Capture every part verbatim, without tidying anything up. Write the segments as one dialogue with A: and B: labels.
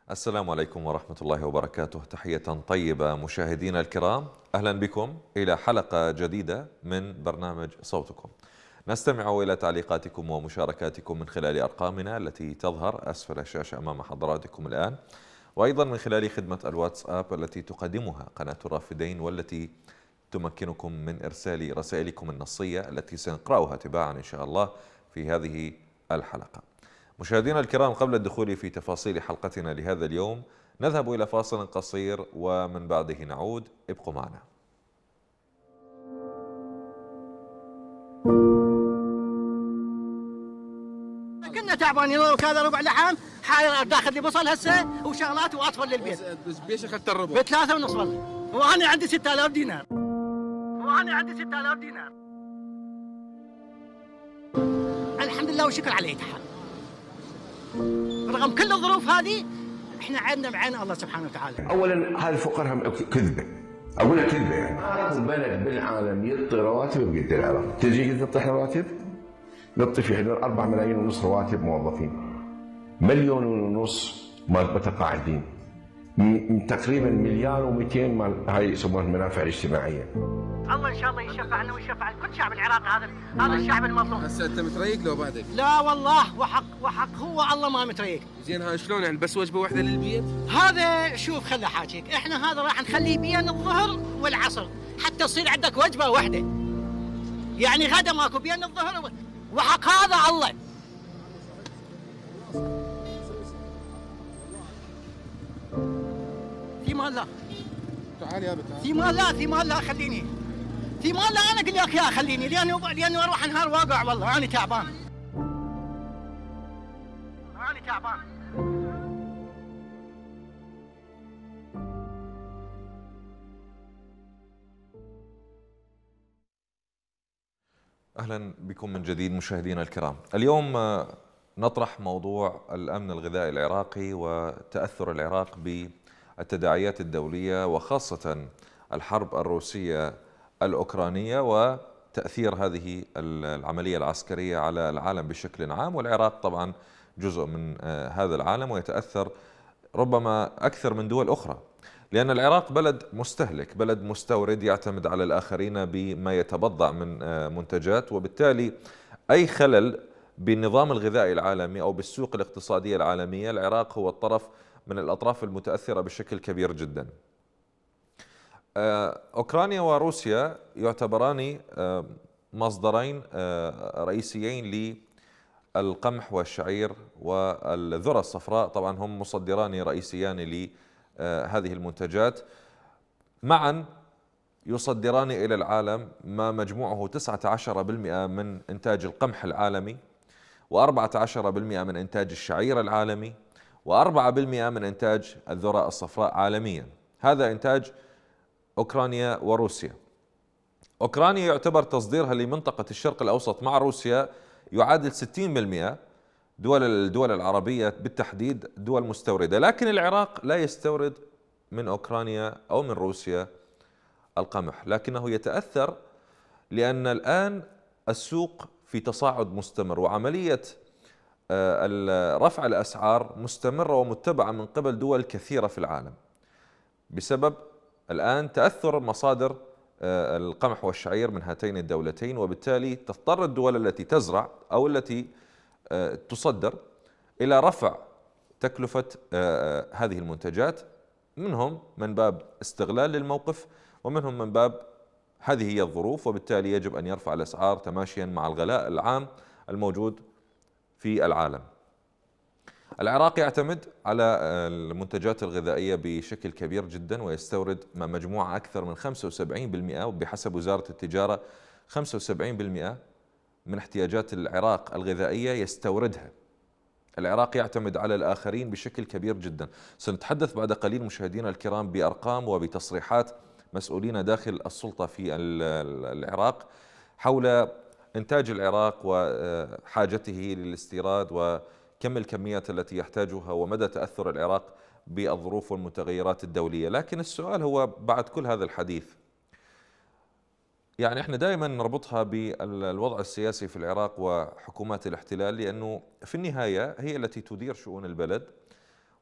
A: السلام عليكم ورحمة الله وبركاته. تحية طيبة مشاهدينا الكرام، أهلا بكم إلى حلقة جديدة من برنامج صوتكم. نستمع إلى تعليقاتكم ومشاركاتكم من خلال أرقامنا التي تظهر أسفل الشاشة أمام حضراتكم الآن، وأيضا من خلال خدمة الواتساب التي تقدمها قناة الرافدين، والتي تمكنكم من إرسال رسائلكم النصية التي سنقرأها تباعا إن شاء الله في هذه الحلقة. مشاهدينا الكرام، قبل الدخول في تفاصيل حلقتنا لهذا اليوم نذهب إلى فاصل قصير ومن بعده نعود. ابقوا معنا.
B: كنا تعبانين وكذا ربع لحم حاير داخل لي بصل هسه وشغلات واطفال للبيت.
C: بس بيش اخذت الربع؟
B: بثلاثة ونص والله، وانا عندي ستة آلاف دينار. وانا عندي ستة آلاف دينار. الحمد لله والشكر عليه تعالى. رغم كل الظروف هذه احنا عندنا بعين الله سبحانه وتعالى.
D: اولا هذا الفقر هم كذبه، اقول لك كذبه يعني. اكو بلد بالعالم يعطي رواتب بقد العراق، تجي تعطي رواتب؟ نعطي في حدود أربعة ملايين ونص رواتب موظفين. مليون ونص مال متقاعدين. تقريبا مليار ومئتين مال هاي يسمونها المنافع الاجتماعيه.
B: الله ان شاء الله يشفع لنا ويشفع كل شعب العراق. هذا هذا الشعب المظلوم.
C: هسه انت متريق لو بعدك؟
B: لا والله، وحق وحق هو الله ما متريق.
C: زين ها شلون يعني بس وجبه واحده للبيت؟
B: هذا شوف خلي احاكيك، احنا هذا راح نخليه بين الظهر والعصر حتى تصير عندك وجبه واحده. يعني غدا ماكو بين الظهر وحق هذا الله. في مال لا.
C: تعال يا بتعال.
B: في مال لا، في مال لا خليني. في مال لا انا اقول لك يا خليني، لانه لانه اروح نهار واقع والله انا تعبان. انا تعبان.
A: أهلا بكم من جديد مشاهدينا الكرام. اليوم نطرح موضوع الأمن الغذائي العراقي وتأثر العراق بالتداعيات الدولية، وخاصة الحرب الروسية الأوكرانية وتأثير هذه العملية العسكرية على العالم بشكل عام، والعراق طبعا جزء من هذا العالم ويتأثر ربما أكثر من دول أخرى، لأن العراق بلد مستهلك، بلد مستورد يعتمد على الآخرين بما يتبضع من منتجات، وبالتالي أي خلل بالنظام الغذائي العالمي أو بالسوق الاقتصادية العالمية العراق هو الطرف من الأطراف المتأثرة بشكل كبير جدا. أوكرانيا وروسيا يعتبران مصدرين رئيسيين للقمح والشعير والذرة الصفراء، طبعا هم مصدران رئيسيان لهذه المنتجات، معا يصدران إلى العالم ما مجموعه تسعة عشر بالمئة من إنتاج القمح العالمي، وأربعة عشر بالمئة من إنتاج الشعير العالمي، وأربعة بالمئة من إنتاج الذرة الصفراء عالميا. هذا إنتاج أوكرانيا وروسيا. أوكرانيا يعتبر تصديرها لمنطقة الشرق الأوسط مع روسيا يعادل ستين بالمئة. دول الدول العربية بالتحديد دول مستوردة، لكن العراق لا يستورد من أوكرانيا أو من روسيا القمح، لكنه يتأثر لأن الآن السوق في تصاعد مستمر، وعملية رفع الأسعار مستمرة ومتبعة من قبل دول كثيرة في العالم بسبب الآن تأثر مصادر القمح والشعير من هاتين الدولتين، وبالتالي تضطر الدول التي تزرع أو التي تصدر إلى رفع تكلفة هذه المنتجات، منهم من باب استغلال للموقف ومنهم من باب هذه هي الظروف، وبالتالي يجب أن يرفع الأسعار تماشيا مع الغلاء العام الموجود في العالم. العراق يعتمد على المنتجات الغذائية بشكل كبير جدا، ويستورد ما مجموعة أكثر من خمسة وسبعين بالمئة، وبحسب وزارة التجارة خمسة وسبعين بالمئة من احتياجات العراق الغذائية يستوردها. العراق يعتمد على الآخرين بشكل كبير جدا. سنتحدث بعد قليل مشاهدينا الكرام بأرقام وبتصريحات مسؤولين داخل السلطة في العراق حول إنتاج العراق وحاجته للاستيراد وكم الكميات التي يحتاجها ومدى تأثر العراق بالظروف والمتغيرات الدولية. لكن السؤال هو بعد كل هذا الحديث، يعني احنا دائما نربطها بالوضع السياسي في العراق وحكومات الاحتلال، لأنه في النهاية هي التي تدير شؤون البلد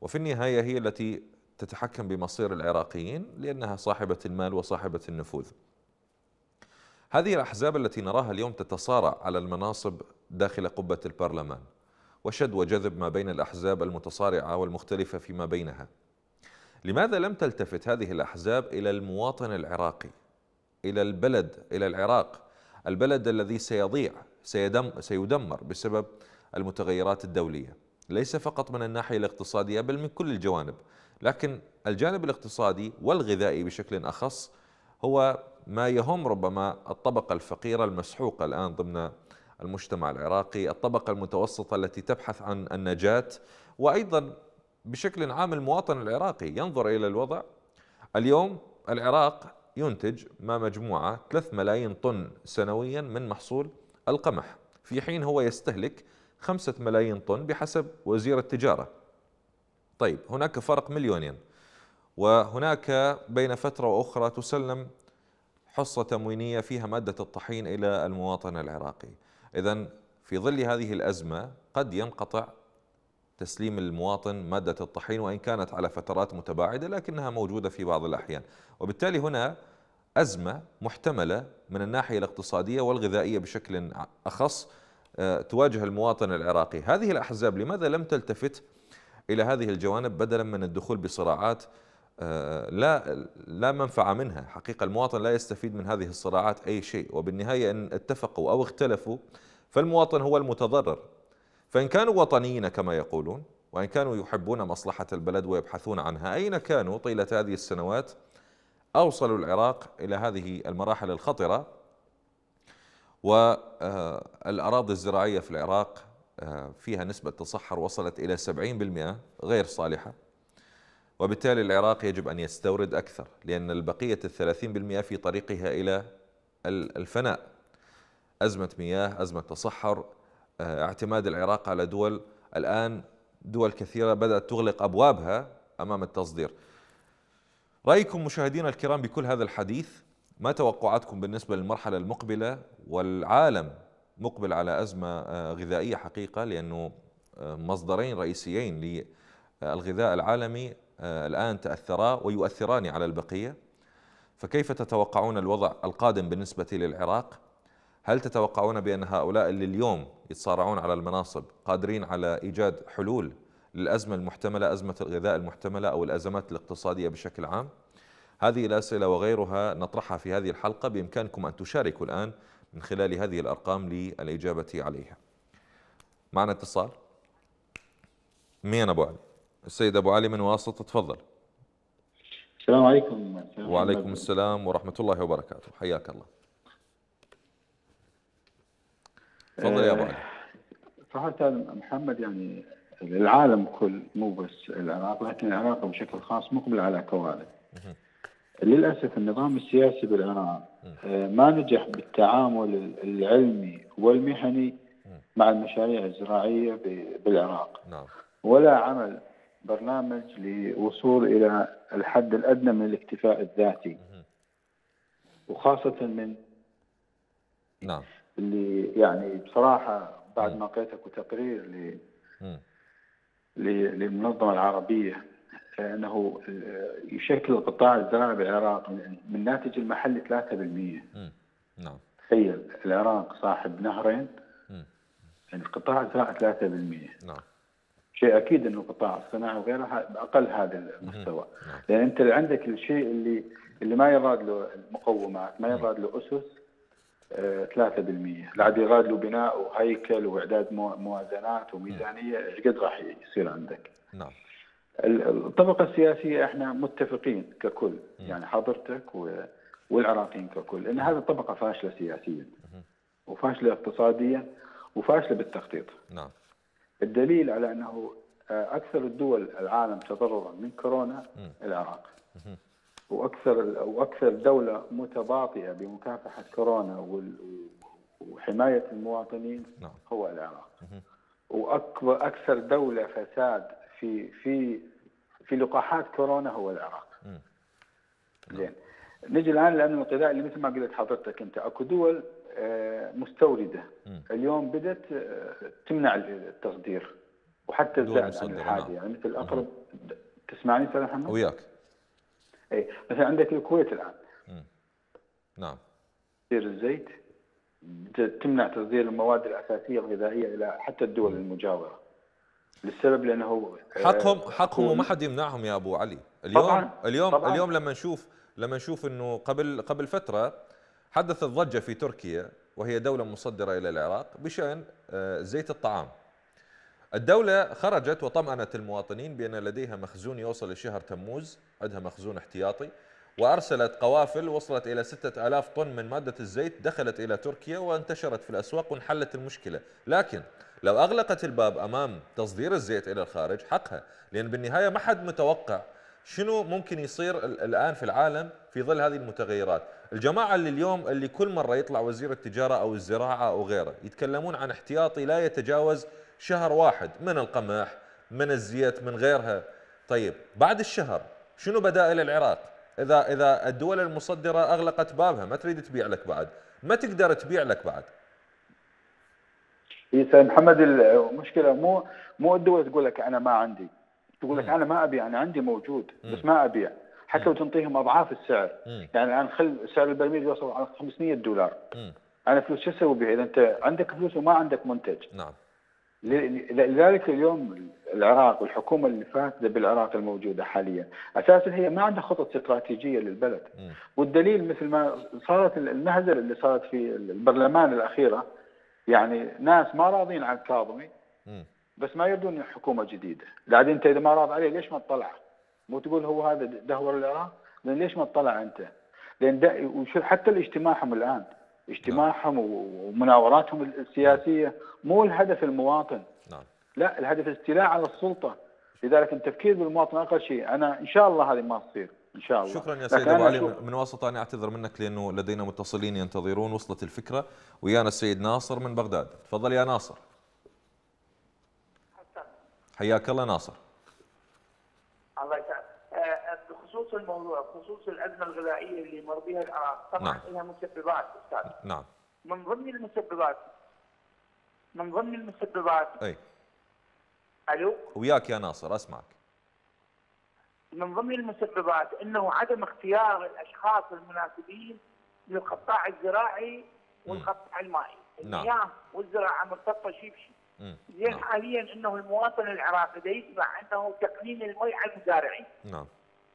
A: وفي النهاية هي التي تتحكم بمصير العراقيين لأنها صاحبة المال وصاحبة النفوذ. هذه الأحزاب التي نراها اليوم تتصارع على المناصب داخل قبة البرلمان، وشد وجذب ما بين الأحزاب المتصارعة والمختلفة فيما بينها. لماذا لم تلتفت هذه الأحزاب إلى المواطن العراقي، إلى البلد، إلى العراق، البلد الذي سيضيع، سيدم سيدمر بسبب المتغيرات الدولية، ليس فقط من الناحية الاقتصادية بل من كل الجوانب، لكن الجانب الاقتصادي والغذائي بشكل أخص هو ما يهم ربما الطبقة الفقيرة المسحوقة الآن ضمن المجتمع العراقي، الطبقة المتوسطة التي تبحث عن النجاة، وأيضا بشكل عام المواطن العراقي ينظر إلى الوضع. اليوم العراق ينتج ما مجموعة ثلاثة ملايين طن سنويا من محصول القمح، في حين هو يستهلك خمسة ملايين طن بحسب وزير التجارة. طيب هناك فرق مليونين، وهناك بين فترة وأخرى تسلم حصة تموينية فيها مادة الطحين إلى المواطن العراقي. إذن في ظل هذه الأزمة قد ينقطع تسليم المواطن مادة الطحين، وإن كانت على فترات متباعدة لكنها موجودة في بعض الأحيان، وبالتالي هنا أزمة محتملة من الناحية الاقتصادية والغذائية بشكل أخص تواجه المواطن العراقي. هذه الأحزاب لماذا لم تلتفت إلى هذه الجوانب بدلا من الدخول بصراعات لا لا منفعة منها؟ حقيقة المواطن لا يستفيد من هذه الصراعات أي شيء، وبالنهاية إن اتفقوا أو اختلفوا فالمواطن هو المتضرر. فإن كانوا وطنيين كما يقولون، وإن كانوا يحبون مصلحة البلد ويبحثون عنها، أين كانوا طيلة هذه السنوات؟ أوصلوا العراق إلى هذه المراحل الخطرة، والأراضي الزراعية في العراق فيها نسبة تصحر وصلت إلى سبعين بالمئة غير صالحة، وبالتالي العراق يجب أن يستورد أكثر، لأن البقية الثلاثين بالمئة في طريقها إلى الفناء. أزمة مياه، أزمة تصحر، اعتماد العراق على دول، الآن دول كثيرة بدأت تغلق أبوابها أمام التصدير. رأيكم مشاهدينا الكرام بكل هذا الحديث؟ ما توقعاتكم بالنسبة للمرحلة المقبلة؟ والعالم مقبل على أزمة غذائية حقيقة، لأنه مصدرين رئيسيين للغذاء العالمي الآن تأثرا ويؤثران على البقية. فكيف تتوقعون الوضع القادم بالنسبة للعراق؟ هل تتوقعون بأن هؤلاء اللي اليوم يتصارعون على المناصب قادرين على إيجاد حلول للأزمة المحتملة، أزمة الغذاء المحتملة أو الأزمات الاقتصادية بشكل عام؟ هذه الأسئلة وغيرها نطرحها في هذه الحلقة، بإمكانكم أن تشاركوا الآن من خلال هذه الأرقام للإجابة عليها. معنا اتصال. مين أبو علي؟ السيد أبو علي من واسط، تفضل.
E: السلام عليكم.
A: وعليكم السلام ورحمة الله وبركاته، حياك الله. تفضل يا أبو علي.
E: صراحة محمد، يعني العالم كل مو بس العراق، لكن العراق بشكل خاص مقبل على كوارث. للأسف النظام السياسي بالعراق ما نجح بالتعامل العلمي والمهني مع المشاريع الزراعية بالعراق،
A: نعم.
E: ولا عمل برنامج لوصول إلى الحد الأدنى من الاكتفاء الذاتي، وخاصة من
A: نعم
E: اللي يعني بصراحة بعد ما قرأت تقرير ل للمنظمة العربية أنه يشكل القطاع الزراعي بالعراق من الناتج المحلي ثلاثة بالمئة.
A: نعم.
E: تخيل العراق صاحب نهرين، يعني القطاع الزراعي ثلاثة بالمئة.
A: نعم.
E: شيء أكيد أنه قطاع الصناعة وغيرها بأقل هذا المستوى.
A: نعم.
E: لأن أنت عندك الشيء اللي اللي ما يراد له المقومات، ما يراد له أسس، ثلاثة بالمئة. العاد يراد له بناء وهيكل وإعداد موازنات وميزانية، ايش قد راح يصير عندك؟
A: نعم.
E: الطبقة السياسية احنا متفقين ككل، يعني حضرتك والعراقيين ككل، ان هذه الطبقة فاشلة سياسيا وفاشلة اقتصاديا وفاشلة بالتخطيط.
A: نعم.
E: الدليل على انه اكثر الدول العالم تضررا من كورونا العراق، واكثر واكثر دولة متباطئة بمكافحة كورونا وحماية المواطنين هو العراق، واكبر اكثر دولة فساد في في في لقاحات كورونا هو العراق. زين، نجي الان لان الغذاء اللي مثل ما قلت حضرتك انت، اكو دول مستورده اليوم بدات تمنع التصدير وحتى
A: دول
E: زاد عن
A: مصدرة،
E: الحاجه،
A: نعم.
E: يعني مثل اقرب. تسمعني استاذ محمد؟
A: وياك.
E: اي مثلا عندك الكويت الان
A: مم. نعم.
E: تصدير الزيت، تمنع تصدير المواد الاساسيه الغذائيه الى حتى الدول المجاوره، للسبب لانه
A: حقهم حقهم وما
E: حكومة.
A: حد يمنعهم يا ابو علي. اليوم
E: طبعا
A: اليوم
E: طبعا
A: اليوم لما نشوف لما نشوف انه قبل قبل فتره حدثت ضجه في تركيا، وهي دوله مصدره الى العراق بشان آه، زيت الطعام. الدولة خرجت وطمأنت المواطنين بأن لديها مخزون يوصل لشهر تموز، عندها مخزون احتياطي، وأرسلت قوافل وصلت إلى ستة آلاف طن من مادة الزيت دخلت إلى تركيا وانتشرت في الأسواق وانحلت المشكلة. لكن لو أغلقت الباب أمام تصدير الزيت إلى الخارج حقها، لأن بالنهاية ما حد متوقع شنو ممكن يصير الآن في العالم في ظل هذه المتغيرات. الجماعة اللي اليوم اللي كل مرة يطلع وزير التجارة أو الزراعة أو غيره يتكلمون عن احتياطي لا يتجاوز شهر واحد من القمح، من الزيت، من غيرها. طيب بعد الشهر شنو بدائل العراق؟ اذا اذا الدول المصدره اغلقت بابها ما تريد تبيع لك بعد، ما تقدر تبيع لك بعد.
E: يا استاذ محمد، المشكله مو مو الدول تقول لك انا ما عندي، تقول لك
A: مم.
E: انا ما ابيع، انا عندي موجود
A: مم.
E: بس ما ابيع، حتى لو تنطيهم اضعاف السعر.
A: مم.
E: يعني الان خل سعر البرميل يوصل على خمسمئة دولار،
A: مم.
E: انا فلوس شو اسوي بها اذا انت عندك فلوس وما عندك منتج؟
A: نعم.
E: لذلك اليوم العراق والحكومه اللي فاسده بالعراق الموجوده حاليا اساسا هي ما عندها خطط استراتيجيه للبلد.
A: مم.
E: والدليل مثل ما صارت المهزله اللي صارت في البرلمان الاخيره، يعني ناس ما راضين عن كاظمي
A: مم.
E: بس ما يريدون حكومه جديده. بعدين انت اذا ما راضي عليه ليش ما تطلع؟ مو تقول هو هذا دهور العراق؟ لان ليش ما تطلع انت؟ لان دا وشوف حتى اجتماعهم الان، اجتماعهم ومناوراتهم السياسيه مو الهدف المواطن،
A: نعم.
E: لا الهدف الاستيلاء على السلطه. لذلك التفكير بالمواطن اقل شيء. انا ان شاء الله هذه ما تصير ان شاء الله.
A: شكرا يا سيد ابو علي. من واسطه انا اعتذر منك لانه لدينا متصلين ينتظرون. وصلت الفكره. ويانا السيد ناصر من بغداد. تفضل يا ناصر. حياك الله ناصر.
F: الله يسعدك. بخصوص الموضوع، بخصوص الازمه الغذائيه اللي مر بها العراق، طبعا
A: نعم.
F: لها مسببات استاذ.
A: نعم.
F: من ضمن المسببات من ضمن المسببات
A: اي.
F: الو.
A: وياك يا ناصر اسمعك.
F: من ضمن المسببات انه عدم اختيار الاشخاص المناسبين للقطاع الزراعي والقطاع المائي.
A: نعم.
F: المياه والزراعه مرتبطه شيء بشيء. زين
A: نعم.
F: حاليا انه المواطن العراقي دا يسمع انه تقنين المي على المزارعين.
A: نعم.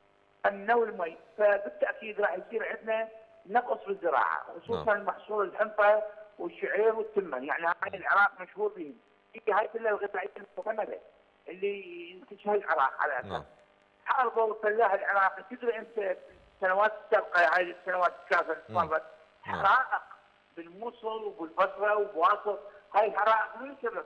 F: انه المي، فبالتاكيد راح يصير عندنا نقص في الزراعه، خصوصا
A: نعم.
F: محصول الحنطه والشعير والتمن، يعني هاي العراق مشهور بهم. هي هاي كلها الغذائيه المعتمده اللي ينتجها العراق على اساس.
A: نعم.
F: حاربوا الفلاح العراقي، تدري انت السنوات السابقه، هاي السنوات الكافه اللي مرت حرائق بالموصل وبالبصره وبواسط. هاي الحرائق من سبب؟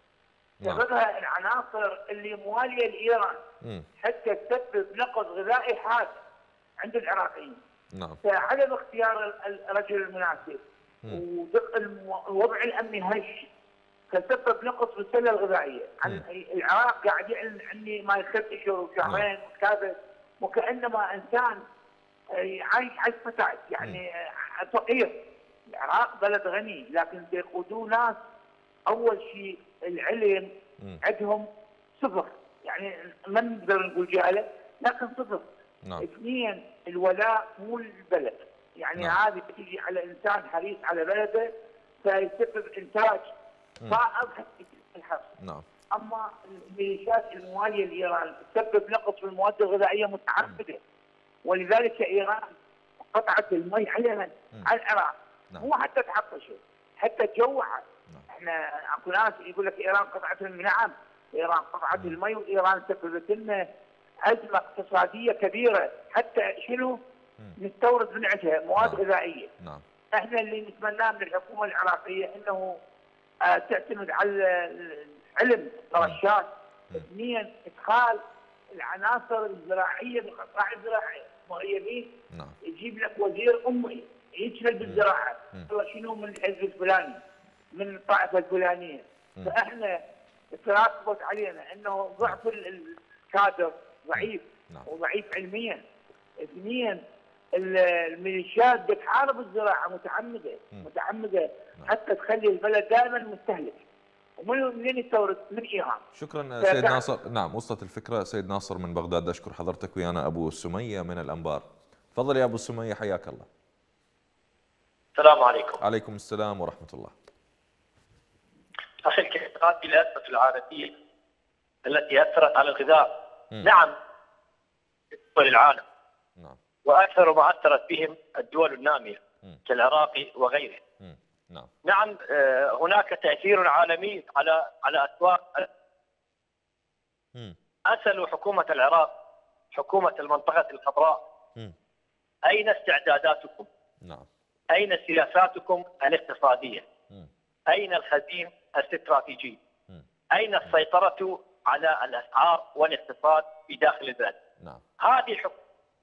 F: سببها العناصر اللي مواليه لايران حتى تسبب نقص غذائي حاد عند العراقيين.
A: نعم.
F: فعدم اختيار الرجل المناسب ودق الوضع الامني هش تسبب نقص بالسله الغذائيه. عن العراق قاعد يعلن عني ما ثلاث اشهر وشهرين وكذا، وكانما انسان عايش عيش فتاة، يعني فقير. العراق بلد غني لكن يقودوه ناس اول شيء العلم عندهم صفر، يعني ما نقدر نقول جهله لكن صفر.
A: نعم.
F: اثنين الولاء مو للبلد، يعني
A: نعم.
F: هذه بتجي على انسان حريص على بلده فيسبب انتاج فائض حتى الحرب.
A: نعم.
F: اما الميليشيات المواليه لايران تسبب نقص في المواد الغذائيه متعمده، ولذلك ايران قطعت المي على على العراق.
A: نعم.
F: مو حتى تحطشوا، حتى تجوعت. نعم. احنا اكو ناس يقول لك ايران قطعت المي. نعم ايران قطعت مم. المي، وايران سببت لنا ازمه اقتصاديه كبيره، حتى شنو؟ مم. نستورد من عندها مواد نعم. غذائيه. نعم. احنا اللي نتمناه من الحكومه العراقيه انه آه تعتمد على العلم الرشاد. اثنين ادخال العناصر الزراعيه بالقطاع الزراعي مغيبين. نعم. يجيب لك وزير امي يشتغل بالزراعه، والله شنو من الحزب الفلاني من الطائفه الفلانيه. مم. فاحنا تراكبت علينا انه ضعف الكادر ضعيف. نعم. وضعيف علميا. اثنين الميليشيات تحارب الزراعه متعمده. مم. متعمده. نعم. حتى تخلي البلد دائما مستهلك. ومن منين يستورد؟ من ايران.
A: شكرا سيد ناصر. نعم وصلت الفكرة. سيد ناصر من بغداد، أشكر حضرتك. ويانا أبو سمية من الأنبار. تفضل يا أبو سمية، حياك الله.
G: السلام عليكم.
A: عليكم السلام ورحمة الله.
G: أخي الكريم، هذه الأزمة العالمية التي أثرت على الغذاء م. نعم في دول العالم،
A: نعم،
G: وأكثر ما أثرت بهم الدول النامية م. كالعراق وغيره.
A: م. نعم
G: نعم هناك تأثير عالمي على على أسواق.
A: م.
G: أسألوا حكومة العراق، حكومة المنطقة الخضراء، م. أين استعداداتكم؟
A: نعم.
G: أين سياساتكم الاقتصادية؟
A: م.
G: أين الخزين الاستراتيجي؟
A: م.
G: أين السيطرة على الأسعار والاقتصاد في داخل البلد؟
A: نعم.
G: هذه الحكومة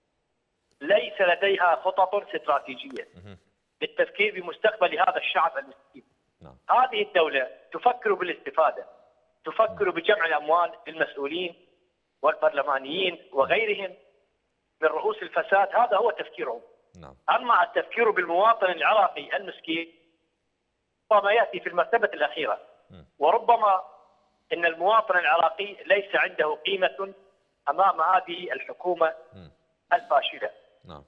G: ليس لديها خطط استراتيجية
A: م.
G: للتفكير بمستقبل هذا الشعب المسكين.
A: نعم.
G: هذه الدولة تفكر بالاستفادة، تفكر بجمع الأموال للمسؤولين والبرلمانيين وغيرهم من رؤوس الفساد، هذا هو تفكيرهم.
A: نعم.
G: أما التفكير بالمواطن العراقي المسكين ربما يأتي في المرتبة الأخيرة، وربما إن المواطن العراقي ليس عنده قيمة أمام هذه الحكومة الفاشلة.
A: نعم.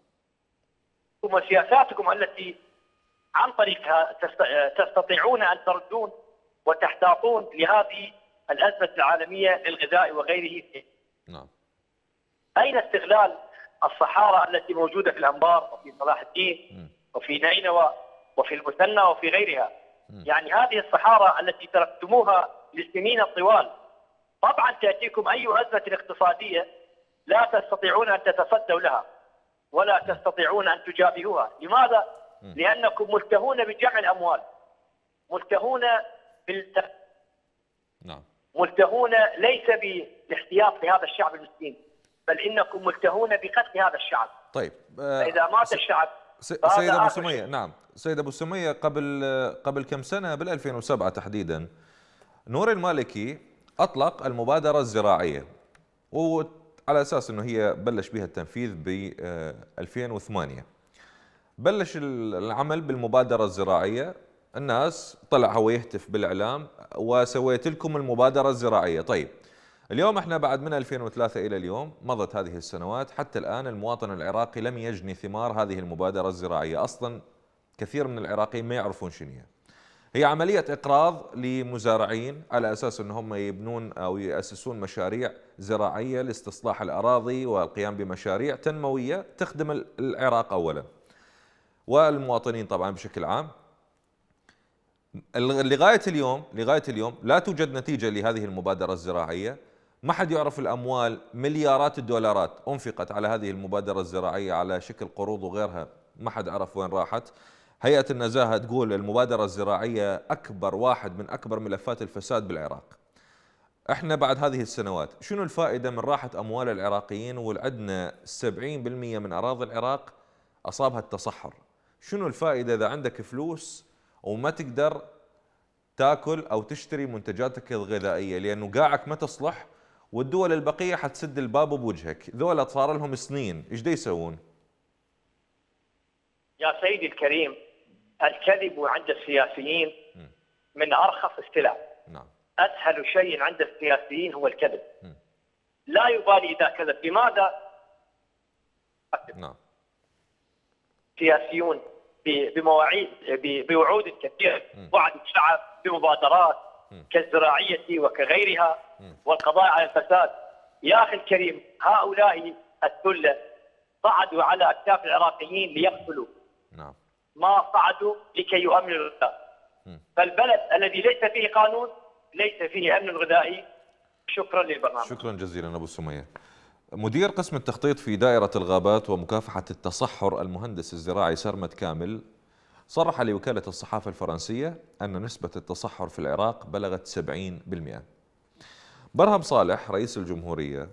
G: وسياساتكم التي عن طريقها تستطيعون أن تردون وتحتاطون لهذه الأزمة العالمية للغذاء وغيره.
A: نعم.
G: أين استغلال الصحارى التي موجودة في الأنبار وفي صلاح الدين وفي نينوى وفي المثنى وفي غيرها؟ يعني هذه الصحارى التي تركتموها لسنين طوال، طبعا تأتيكم أي أزمة اقتصادية لا تستطيعون أن تتصدوا لها ولا تستطيعون أن تجابهوها. لماذا؟ لأنكم ملتهون بجمع الأموال، ملتهون بالت...
A: نعم.
G: ملتهون ليس بالاحتياط لهذا الشعب المسكين، بل إنكم ملتهون بقتل هذا الشعب.
A: طيب
G: آه إذا مات س... الشعب.
A: سيد أبو سمية، نعم سيد أبو سمية، قبل قبل كم سنة بال ألفين وسبعة تحديدا نور المالكي أطلق المبادرة الزراعية، وعلى أساس أنه هي بلش بها التنفيذ ب ألفين وثمانية. بلش العمل بالمبادرة الزراعية، الناس طلع هو يهتف بالإعلام وسويت لكم المبادرة الزراعية. طيب اليوم احنا بعد من ألفين وثلاثة إلى اليوم مضت هذه السنوات، حتى الآن المواطن العراقي لم يجني ثمار هذه المبادرة الزراعية. أصلا كثير من العراقيين ما يعرفون شنو هي. هي عملية إقراض لمزارعين على أساس أنهم يبنون أو يأسسون مشاريع زراعية لاستصلاح الأراضي والقيام بمشاريع تنموية تخدم العراق أولا والمواطنين طبعا بشكل عام. لغاية اليوم لغاية اليوم لا توجد نتيجة لهذه المبادرة الزراعية. ما حد يعرف الأموال، مليارات الدولارات أنفقت على هذه المبادرة الزراعية على شكل قروض وغيرها، ما حد عرف وين راحت. هيئة النزاهة تقول المبادرة الزراعية أكبر واحد من أكبر ملفات الفساد بالعراق. احنا بعد هذه السنوات شنو الفائدة من راحة أموال العراقيين والعدنا سبعين بالمئة من أراضي العراق أصابها التصحر؟ شنو الفائدة إذا عندك فلوس وما تقدر تاكل أو تشتري منتجاتك الغذائية لأنه قاعك ما تصلح، والدول البقية حتسد الباب بوجهك؟ ذولا صار لهم سنين، إيش دا يسوون؟
G: يا سيدي الكريم، الكذب عند السياسيين من أرخص السلع.
A: نعم.
G: أسهل شيء عند السياسيين هو الكذب. م. لا يبالي إذا كذب. لماذا؟
A: نعم.
G: سياسيون بمواعيد بوعود كثيرة، وعد الشعب بمبادرات م. كالزراعية وكغيرها م. والقضاء على الفساد. يا أخي الكريم، هؤلاء الثلة صعدوا على أكتاف العراقيين ليقتلوا.
A: نعم.
G: ما صعدوا لكي يؤمنوا الغذاء. فالبلد الذي ليس فيه قانون ليس فيه أمن غذائي. شكرا للبرنامج.
A: شكرا جزيلا أبو سمية. مدير قسم التخطيط في دائرة الغابات ومكافحة التصحر المهندس الزراعي سرمد كامل صرح لوكالة الصحافة الفرنسية أن نسبة التصحر في العراق بلغت سبعين بالمئة. برهم صالح رئيس الجمهورية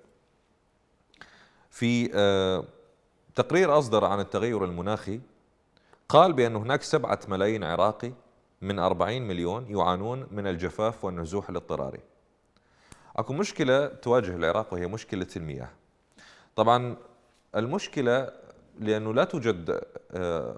A: في تقرير أصدر عن التغير المناخي قال بأن هناك سبعة ملايين عراقي من أربعين مليون يعانون من الجفاف والنزوح الاضطراري. أكو مشكلة تواجه العراق وهي مشكلة المياه. طبعا المشكلة لأنه لا توجد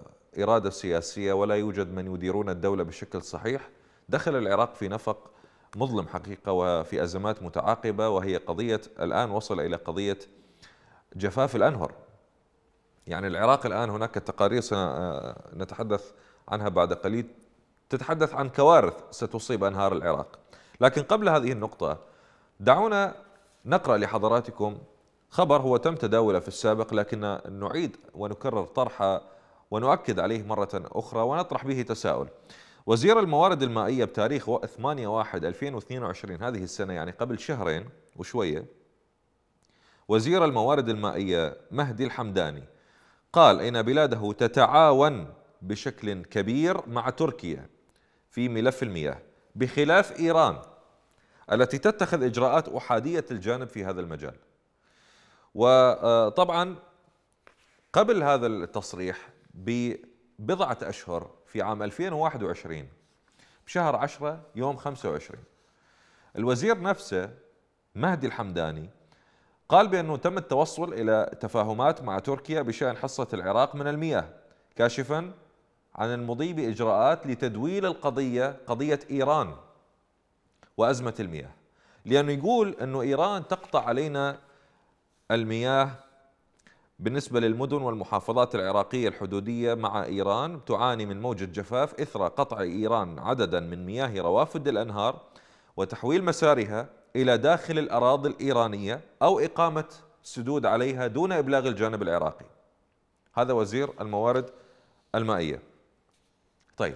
A: إرادة سياسية ولا يوجد من يديرون الدولة بشكل صحيح، دخل العراق في نفق مظلم حقيقة وفي أزمات متعاقبة، وهي قضية الآن وصل إلى قضية جفاف الأنهر. يعني العراق الآن هناك تقارير سنتحدث عنها بعد قليل تتحدث عن كوارث ستصيب أنهار العراق. لكن قبل هذه النقطة دعونا نقرأ لحضراتكم خبر هو تم تداوله في السابق، لكن نعيد ونكرر طرحه ونؤكد عليه مرة أخرى ونطرح به تساؤل. وزير الموارد المائية بتاريخ ثمانية واحد ألفين واثنين وعشرين هذه السنة، يعني قبل شهرين وشوية، وزير الموارد المائية مهدي الحمداني قال إن بلاده تتعاون بشكل كبير مع تركيا في ملف المياه، بخلاف إيران التي تتخذ إجراءات أحادية الجانب في هذا المجال. وطبعا قبل هذا التصريح ببضعة أشهر في عام ألفين وواحد وعشرين بشهر عشرة يوم خمسة وعشرين الوزير نفسه مهدي الحمداني قال بأنه تم التوصل إلى تفاهمات مع تركيا بشأن حصة العراق من المياه، كاشفا عن المضي بإجراءات لتدويل القضية، قضية إيران وأزمة المياه، لأنه يقول أنه إيران تقطع علينا المياه بالنسبة للمدن والمحافظات العراقية الحدودية مع إيران، تعاني من موجة جفاف إثر قطع إيران عددا من مياه روافد الأنهار وتحويل مسارها إلى داخل الأراضي الإيرانية أو إقامة سدود عليها دون إبلاغ الجانب العراقي. هذا وزير الموارد المائية. طيب،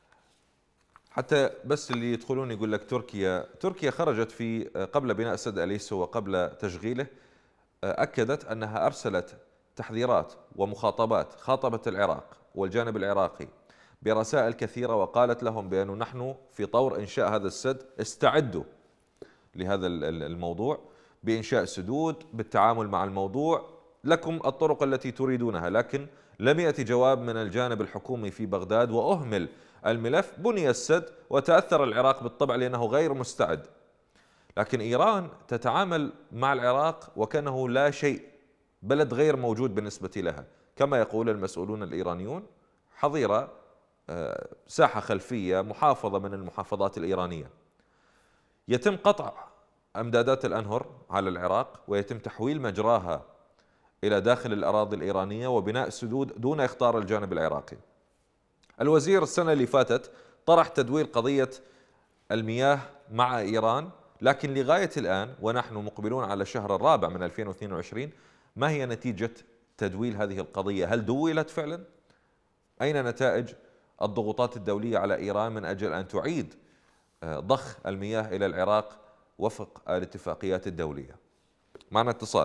A: حتى بس اللي يدخلون يقول لك تركيا تركيا خرجت في قبل بناء سد أليسو وقبل تشغيله، أكدت أنها أرسلت تحذيرات ومخاطبات، خاطبت العراق والجانب العراقي برسائل كثيرة، وقالت لهم بأنه نحن في طور إنشاء هذا السد، استعدوا لهذا الموضوع بإنشاء سدود، بالتعامل مع الموضوع، لكم الطرق التي تريدونها. لكن لم يأتي جواب من الجانب الحكومي في بغداد وأهمل الملف، بني السد وتأثر العراق بالطبع لأنه غير مستعد. لكن إيران تتعامل مع العراق وكأنه لا شيء، بلد غير موجود بالنسبة لها، كما يقول المسؤولون الإيرانيون، حظيرة، ساحة خلفية، محافظة من المحافظات الإيرانية. يتم قطع أمدادات الأنهر على العراق ويتم تحويل مجراها إلى داخل الأراضي الإيرانية وبناء سدود دون إخطار الجانب العراقي. الوزير السنة اللي فاتت طرح تدوير قضية المياه مع إيران، لكن لغاية الآن ونحن مقبلون على الشهر الرابع من ألفين واثنين وعشرين ما هي نتيجة تدويل هذه القضية؟ هل دولت فعلا؟ أين نتائج الضغوطات الدولية على إيران من أجل أن تعيد ضخ المياه إلى العراق وفق الاتفاقيات الدولية؟ معنا اتصال.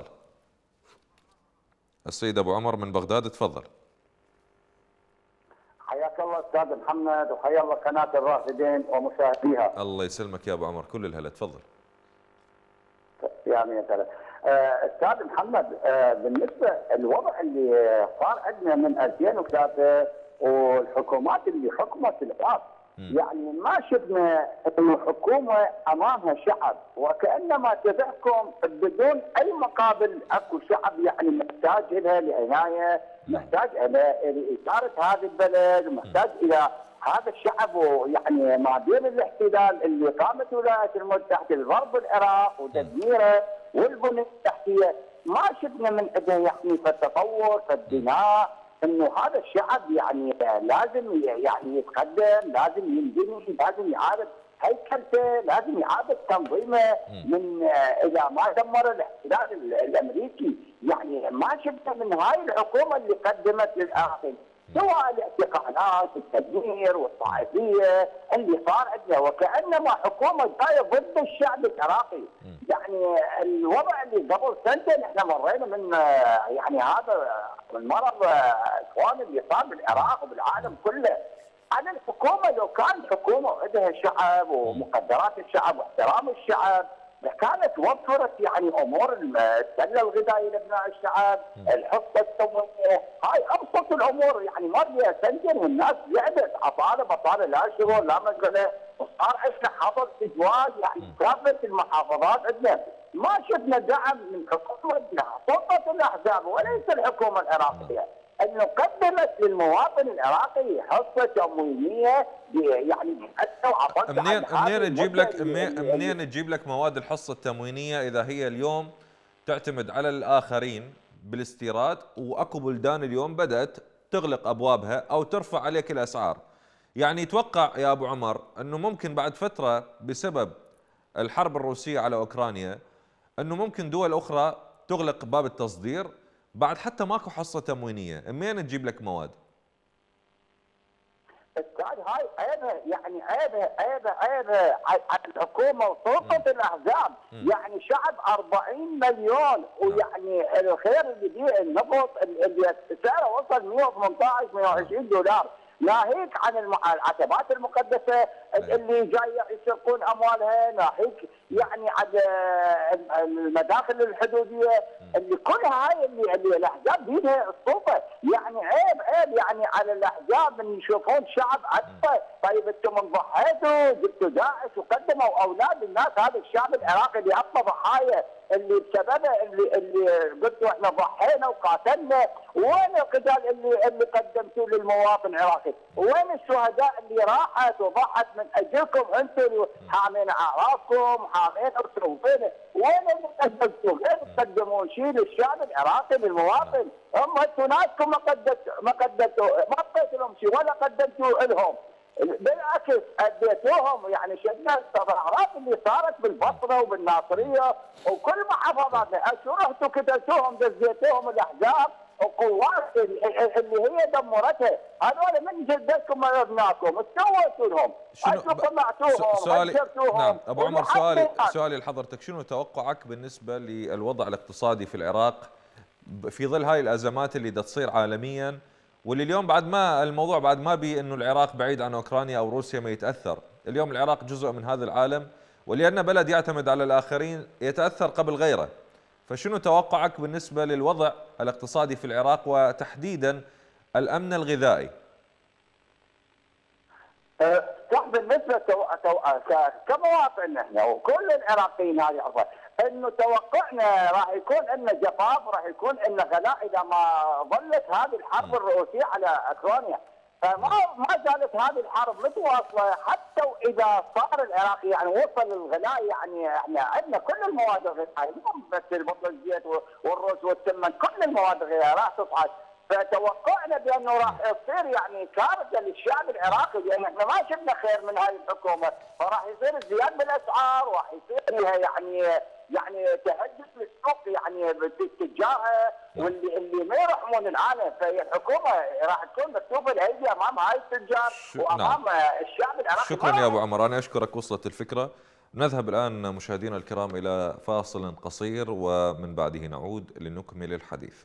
A: السيد أبو عمر من بغداد، تفضل.
H: حياك الله أستاذ محمد، وحيا الله قناة الرافدين ومشاهديها.
A: الله يسلمك يا أبو عمر، كل الهلا، تفضل.
H: يا مية هلا. أستاذ محمد، بالنسبة الوضع اللي صار عندنا من ألفين وثلاثة والحكومات اللي حكمت العراق، يعني ما شفنا انه حكومه امامها شعب، وكانما تدعكم بدون اي مقابل. اكو شعب يعني محتاج لها لعنايه، محتاج الى اداره هذا البلد، ومحتاج الى هذا الشعب. ويعني ما بين الاحتلال اللي قامت الولايات المتحده لضرب العراق وتدميره والبنيه التحتيه، ما شفنا من عندها يعني في التطور في البناء، انه هذا الشعب يعني لازم يعني يتقدم، لازم ينبني، لازم يعاد هيكلته، لازم يعاد تنظيمه من اذا ما دمر الاحتلال الامريكي. يعني ما شفنا من هاي الحكومه اللي قدمت للعراقيين سواء الاعتقالات والتدمير والطائفيه اللي صار عندنا، وكانما حكومه جايه ضد الشعب العراقي. يعني الوضع اللي قبل سنتين احنا مرينا من يعني هذا المرض اخوان اللي صار بالعراق وبالعالم كله. انا الحكومه لو كانت حكومه عندها شعب ومقدرات الشعب واحترام الشعب كانت وفرت يعني امور السله الغذائيه لابناء الشعب، الحصه التموينيه، هاي ابسط الامور. يعني ما فيها سنتين والناس لعبت عطاله بطاله، لا شغل لا مشغله، وصار عندنا حظر ازواج يعني كافه المحافظات عندنا. ما شفنا دعم من حكومتنا، سلطه الاحزاب وليس الحكومه العراقيه، ان نقدم قدمت للمواطن العراقي حصه تموينيه يعني
A: منين منين تجيب لك منين تجيب لك مواد الحصه التموينيه اذا هي اليوم تعتمد على الاخرين بالاستيراد، واكو بلدان اليوم بدات تغلق ابوابها او ترفع عليك الاسعار؟ يعني يتوقع يا ابو عمر انه ممكن بعد فتره بسبب الحرب الروسيه على اوكرانيا انه ممكن دول اخرى تغلق باب التصدير بعد حتى ماكو حصه تموينيه، منين تجيب لك مواد؟
H: استاذ هاي عيبها يعني عيبها عيبها عيبها على الحكومه وسلطه الاحزاب، يعني شعب أربعين مليون ويعني الخير اللي بيه النفط اللي سعره وصل مئة وثمانية عشر مئة وعشرين دولار، ناهيك عن العتبات المقدسه اللي جاي يسرقون اموالها، ناهيك يعني عن المداخل الحدوديه اللي كل هاي اللي, اللي الاحزاب بيدها السلطه، يعني عيب عيب يعني على الاحزاب ان يشوفون شعب عدفه. طيب انتم انضحيتوا جبتوا داعش وقدموا اولاد الناس، هذا الشعب العراقي اللي عطى ضحايا اللي بسببه اللي اللي قلتوا احنا ضحينا وقاتلنا، وين القتال اللي اللي قدمتوه للمواطن العراقي؟ وين الشهداء اللي راحت وضحت من اجلكم انتم حامين اعراضكم حامين ارسلونا؟ وين اللي قدمتوه؟ غير تقدمون شيء للشعب العراقي للمواطن، هم انتم ناسكم ما قدمتوا ما قدمتوا ما قدمتوا لهم شيء ولا قدمتوا لهم، بالعكس اديتوهم. يعني شفنا التظاهرات اللي صارت بالبصره وبالناصريه وكل محافظاتنا، شو رحتوا قتلتوهم دزيتوهم الاحزاب وقوات اللي هي دمرتها، هذول من جدتكم ما ابنائكم سويتوا لهم؟ انتم طلعتوهم
A: سؤالي نعم ابو عمر، سؤالي سؤالي لحضرتك، شنو توقعك بالنسبه للوضع الاقتصادي في العراق في ظل هاي الازمات اللي دا تصير عالميا، واللي اليوم بعد ما الموضوع بعد ما بي انه العراق بعيد عن اوكرانيا او روسيا ما يتاثر، اليوم العراق جزء من هذا العالم، ولأن بلد يعتمد على الاخرين يتاثر قبل غيره، فشنو توقعك بالنسبه للوضع الاقتصادي في العراق وتحديدا الامن الغذائي؟
H: صح، بالنسبه تو... تو... كمواطن احنا وكل العراقيين هذه عرفوا انه توقعنا راح يكون ان جفاف، راح يكون ان غلاء اذا ما ظلت هذه الحرب الروسيه على اوكرانيا، فما ما زالت هذه الحرب متواصله حتى واذا صار العراق يعني وصل الغلاء، يعني احنا عندنا كل المواد الغذائيه مو بس البطل الزيت والرز والسمن، كل المواد الغذائيه راح تصعد، فتوقعنا بانه راح يصير يعني كارثه للشعب العراقي، لان احنا ما شفنا خير من هذه الحكومه، فراح يصير ازدياد بالاسعار، وراح يصير فيها يعني يعني تهجس للسوق يعني بالتجاره واللي اللي ما يرحمون العالم، فهي الحكومه راح تكون مكتوبه الايدي امام هاي التجار وامام نعم. الشعب العراقي.
A: شكرا يا ابو عمر، انا اشكرك، وصلت الفكره. نذهب الان مشاهدينا الكرام الى فاصل قصير ومن بعده نعود لنكمل الحديث.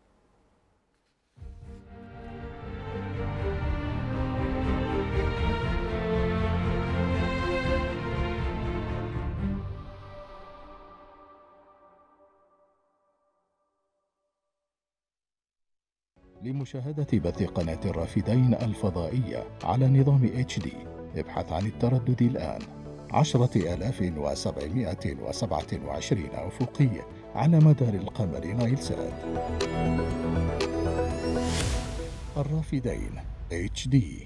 I: لمشاهدة بث قناة الرافدين الفضائية على نظام اتش دي ابحث عن التردد الآن عشرة آلاف وسبعمائة وسبعة وعشرين أفقية على مدار القمر نايلسات. الرافدين اتش دي.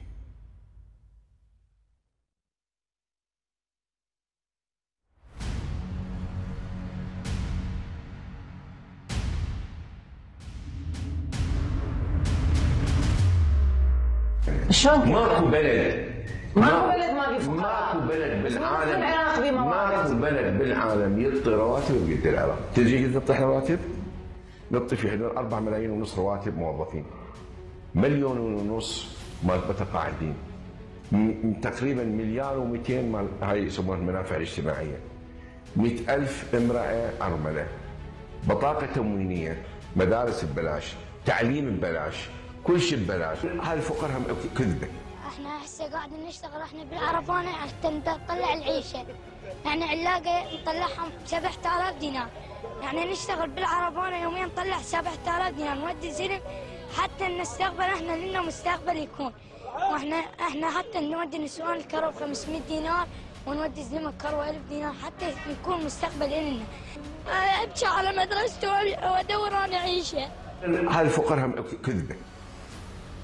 D: شلون ماكو بلد
J: ماكو بلد ما في
D: ماكو بلد بالعالم ماكو بلد بالعالم يعطي رواتب قد العراق. تجي قد نعطي رواتب؟ نعطي في حدود أربعة ملايين ونص رواتب موظفين، مليون ونص مال متقاعدين، تقريبا مليار ومئتين مال هاي يسمونها المنافع الاجتماعيه، مئة ألف امراه ارمله، بطاقه تموينيه، مدارس ببلاش، تعليم ببلاش، كل شيء ببلاش. هاي الفقراء هم كذبه.
K: احنا هسه قاعدين نشتغل احنا بالعرفانه حتى نطلع العيشه، يعني علاقه نطلعهم سبعة آلاف دينار، يعني نشتغل بالعرفانه يوميا نطلع سبعة آلاف دينار نودي زلم حتى نستقبل احنا لنا مستقبل يكون، واحنا احنا حتى نودي نسوان الكرو خمسمئة دينار ونودي زلمه كرو ألف دينار حتى يكون مستقبل لنا. ابكي على مدرسته وادور انا عيشه.
D: هاي الفقراء هم كذبه.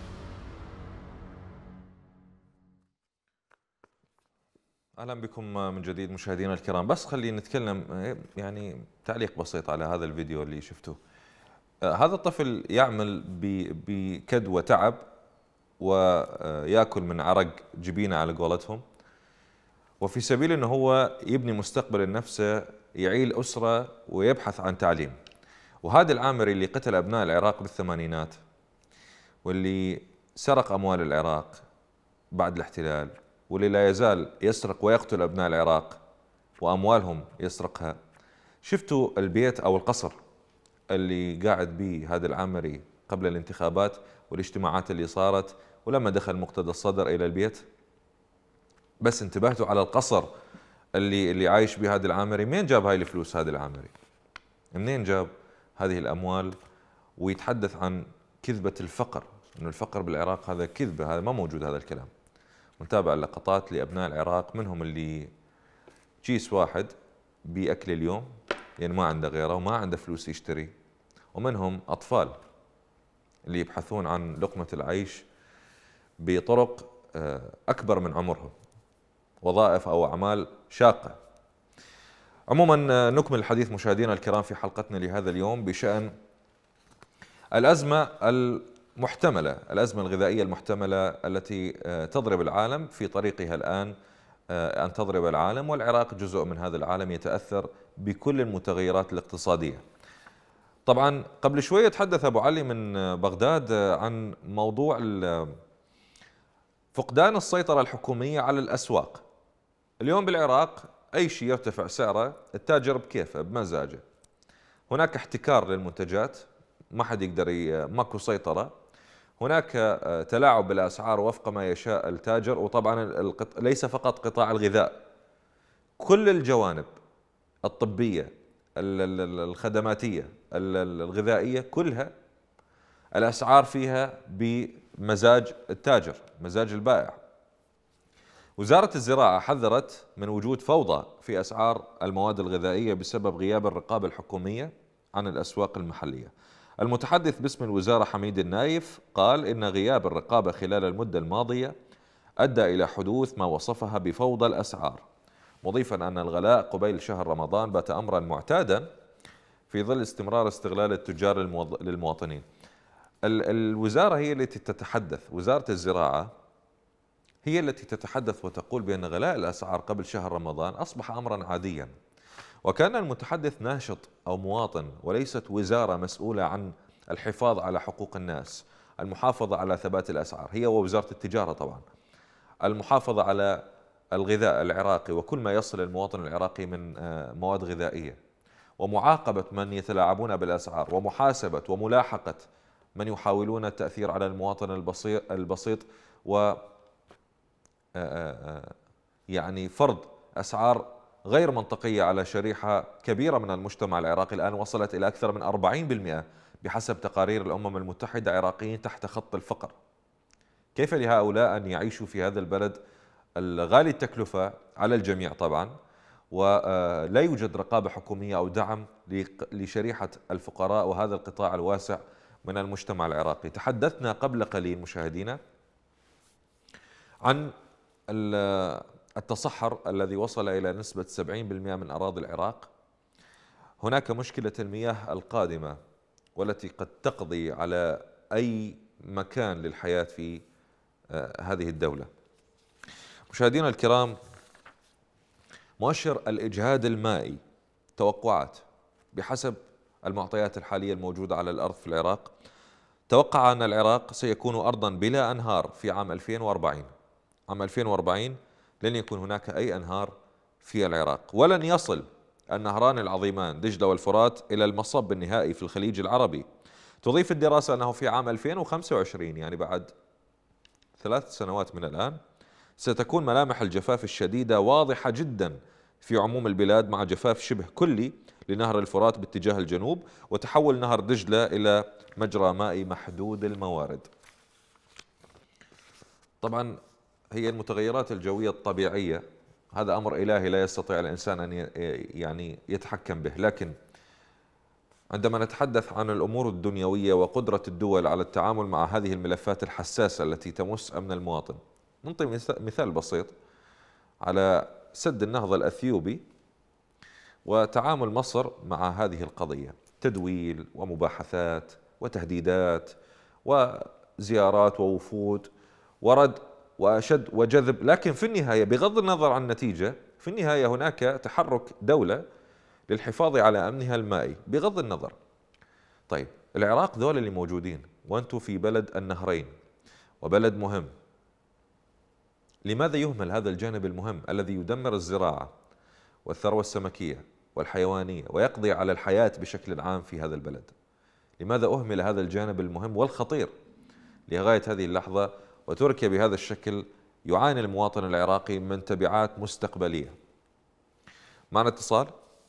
A: أهلا بكم من جديد مشاهدينا الكرام. بس خلينا نتكلم يعني تعليق بسيط على هذا الفيديو اللي شفته. هذا الطفل يعمل بكد وتعب ويأكل من عرق جبينه على قولتهم، وفي سبيل أنه هو يبني مستقبل لنفسه، يعيل أسرة ويبحث عن تعليم. وهذا العامري اللي قتل أبناء العراق بالثمانينات، واللي سرق أموال العراق بعد الاحتلال، واللي لا يزال يسرق ويقتل أبناء العراق وأموالهم يسرقها. شفتوا البيت أو القصر اللي قاعد به هذا العامري قبل الانتخابات والاجتماعات اللي صارت، ولما دخل مقتدى الصدر إلى البيت؟ بس انتبهتوا على القصر اللي اللي عايش به هذا العامري؟ منين جاب هاي الفلوس هذا العامري؟ منين جاب هذه الأموال؟ ويتحدث عن كذبة الفقر، إنه الفقر بالعراق هذا كذبة، هذا ما موجود هذا الكلام. ونتابع اللقطات لأبناء العراق، منهم اللي كيس واحد بأكل اليوم يعني ما عنده غيره وما عنده فلوس يشتري، ومنهم أطفال اللي يبحثون عن لقمة العيش بطرق أكبر من عمرهم، وظائف أو أعمال شاقة. عموما نكمل الحديث مشاهدينا الكرام في حلقتنا لهذا اليوم بشأن الأزمة المحتملة، الأزمة الغذائية المحتملة التي تضرب العالم في طريقها الآن أن تضرب العالم، والعراق جزء من هذا العالم يتأثر بكل المتغيرات الاقتصادية. طبعا قبل شوية تحدث أبو علي من بغداد عن موضوع فقدان السيطرة الحكومية على الأسواق. اليوم بالعراق أي شيء يرتفع سعره التاجر بكيفه بمزاجه، هناك احتكار للمنتجات، ما حد يقدر، ماكو سيطرة، هناك تلاعب بالأسعار وفق ما يشاء التاجر. وطبعا ليس فقط قطاع الغذاء، كل الجوانب الطبية الخدماتية الغذائية كلها الأسعار فيها بمزاج التاجر، مزاج البائع. وزارة الزراعة حذرت من وجود فوضى في أسعار المواد الغذائية بسبب غياب الرقابة الحكومية عن الأسواق المحلية. المتحدث باسم الوزارة حميد النايف قال إن غياب الرقابة خلال المدة الماضية أدى إلى حدوث ما وصفها بفوضى الأسعار، مضيفا أن الغلاء قبيل شهر رمضان بات أمرا معتادا في ظل استمرار استغلال التجار للمواطنين. الوزارة هي التي تتحدث، وزارة الزراعة هي التي تتحدث وتقول بأن غلاء الأسعار قبل شهر رمضان أصبح أمرا عاديا، وكان المتحدث ناشط أو مواطن وليست وزارة مسؤولة عن الحفاظ على حقوق الناس، المحافظة على ثبات الأسعار، هي ووزارة التجارة طبعا، المحافظة على الغذاء العراقي وكل ما يصل المواطن العراقي من مواد غذائية، ومعاقبة من يتلاعبون بالأسعار، ومحاسبة وملاحقة من يحاولون التأثير على المواطن البسيط البسيط و يعني فرض أسعار غير منطقية على شريحة كبيرة من المجتمع العراقي. الآن وصلت إلى أكثر من أربعين بالمئة بحسب تقارير الأمم المتحدة عراقيين تحت خط الفقر. كيف لهؤلاء أن يعيشوا في هذا البلد الغالي التكلفة على الجميع طبعا، ولا يوجد رقابة حكومية أو دعم لشريحة الفقراء وهذا القطاع الواسع من المجتمع العراقي؟ تحدثنا قبل قليل مشاهدينا عن التصحر الذي وصل إلى نسبة سبعين بالمئة من أراضي العراق. هناك مشكلة المياه القادمة والتي قد تقضي على أي مكان للحياة في هذه الدولة. مشاهدينا الكرام، مؤشر الإجهاد المائي، توقعات بحسب المعطيات الحالية الموجودة على الأرض في العراق، توقع أن العراق سيكون أرضا بلا أنهار في عام ألفين وأربعين. عام ألفين وأربعين لن يكون هناك أي أنهار في العراق، ولن يصل النهران العظيمان دجلة والفرات إلى المصب النهائي في الخليج العربي. تضيف الدراسة أنه في عام ألفين وخمسة وعشرين، يعني بعد ثلاث سنوات من الآن، ستكون ملامح الجفاف الشديدة واضحة جدا في عموم البلاد، مع جفاف شبه كلي لنهر الفرات باتجاه الجنوب، وتحول نهر دجلة إلى مجرى مائي محدود الموارد. طبعا هي المتغيرات الجوية الطبيعية، هذا أمر إلهي لا يستطيع الإنسان أن يعني يتحكم به، لكن عندما نتحدث عن الأمور الدنيوية وقدرة الدول على التعامل مع هذه الملفات الحساسة التي تمس أمن المواطن، نعطي مثال بسيط على سد النهضة الأثيوبي وتعامل مصر مع هذه القضية، تدويل ومباحثات وتهديدات وزيارات ووفود ورد وشد وجذب، لكن في النهاية بغض النظر عن النتيجة، في النهاية هناك تحرك دولة للحفاظ على أمنها المائي بغض النظر. طيب العراق ذول اللي موجودين وأنتم في بلد النهرين وبلد مهم، لماذا يهمل هذا الجانب المهم الذي يدمر الزراعة والثروة السمكية والحيوانية ويقضي على الحياة بشكل عام في هذا البلد؟ لماذا أهمل هذا الجانب المهم والخطير لغاية هذه اللحظة، وتركيا بهذا الشكل يعاني المواطن العراقي من تبعات مستقبلية؟ معنا اتصال،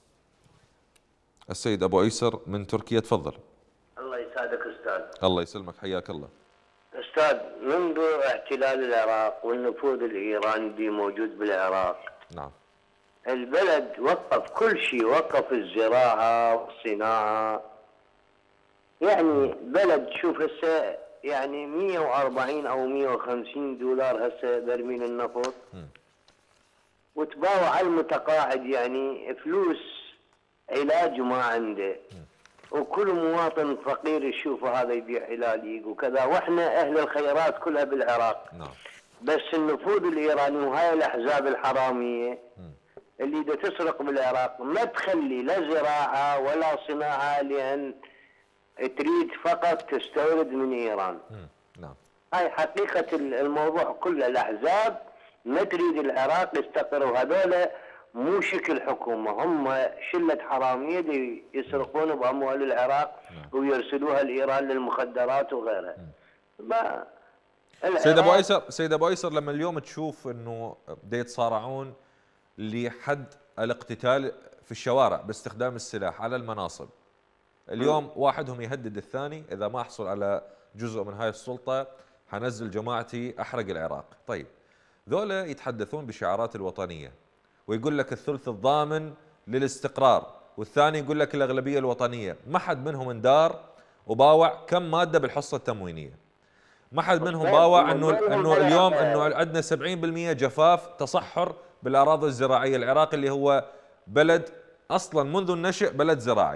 A: السيد أبو أيسر من تركيا، تفضل.
J: الله يسعدك أستاذ.
A: الله يسلمك، حياك الله.
J: أستاذ، منذ احتلال العراق والنفوذ الإيراني موجود بالعراق،
A: نعم،
J: البلد وقف كل شيء، وقف الزراعة والصناعة. يعني بلد شوف هسه يعني مئة وأربعين أو مئة وخمسين دولار هسه برميل النفط، وتباوع على المتقاعد يعني فلوس علاج ما عنده، وكل مواطن فقير يشوف هذا يبيع علاج وكذا، واحنا اهل الخيرات كلها بالعراق.
A: نعم.
J: بس النفوذ الايراني وهاي الاحزاب الحراميه اللي دا تسرق بالعراق ما تخلي لا زراعه ولا صناعه، لان تريد فقط تستورد من ايران.
A: نعم.
J: هاي حقيقه الموضوع كله، الاحزاب ما تريد العراق يستقر، وهذول مو شكل حكومة، هم شلة حرامية دي يسرقون بأموال العراق ويرسلوها لإيران للمخدرات وغيرها. ما
A: سيد أبو أيسر، سيد أبو أيسر، لما اليوم تشوف أنه دا يتصارعون لحد الاقتتال في الشوارع باستخدام السلاح على المناصب، اليوم واحدهم يهدد الثاني إذا ما أحصل على جزء من هاي السلطة حنزل جماعتي أحرق العراق. طيب ذولا يتحدثون بشعارات الوطنية ويقول لك الثلث الضامن للاستقرار، والثاني يقول لك الأغلبية الوطنية. ما حد منهم اندار وباوع كم مادة بالحصة التموينية، ما حد منهم باوع انه انه اليوم انه عندنا سبعين بالمئة جفاف تصحر بالاراضي الزراعية. العراق اللي هو بلد اصلا منذ النشأ بلد زراعي.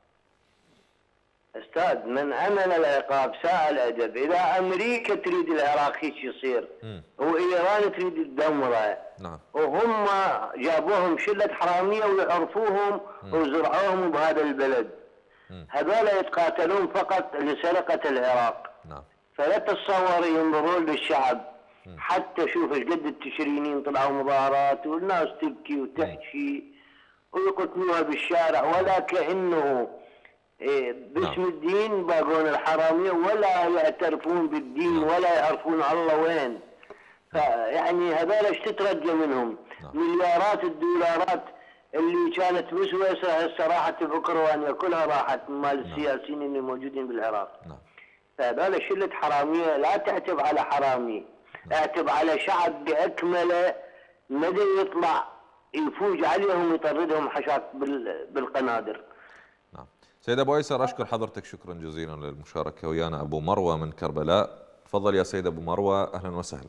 J: استاذ، من امن العقاب ساء الادب. اذا امريكا تريد العراق هيك يصير، وايران تريد تدمره،
A: نعم،
J: وهم جابوهم شله حراميه ويعرفوهم وزرعوهم بهذا البلد، هذول يتقاتلون فقط لسرقه العراق.
A: نعم.
J: فلا تتصور ينظرون للشعب. مم. حتى شوف ايش قد التشرينين طلعوا مظاهرات والناس تبكي وتحكي ويقتلوها بالشارع، ولا كانه باسم الدين باقون الحرامية، ولا يعترفون بالدين ولا يعرفون الله وين. فيعني هذول ايش تترجى منهم؟ مليارات الدولارات اللي كانت بسويسرا هسه راحت باوكرانيا كلها راحت مال السياسيين اللي موجودين بالعراق. فهذول شلة حرامية. لا تعتب على حرامي، اعتب على شعب باكمله مدى يطلع يفوج عليهم ويطردهم حشات بالقنادر.
A: سيد أبو أيسر، أشكر حضرتك شكرا جزيلا للمشاركة ويانا. أبو مروة من كربلاء، تفضل يا سيد أبو مروة، أهلا وسهلا.